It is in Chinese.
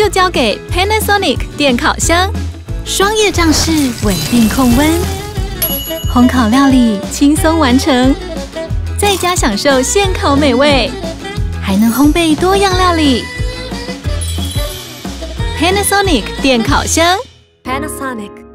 就交给 Panasonic 电烤箱，双叶仗势，稳定控温，烘烤料理轻松完成，在家享受现烤美味，还能烘焙多样料理。Panasonic 电烤箱 ，Panasonic。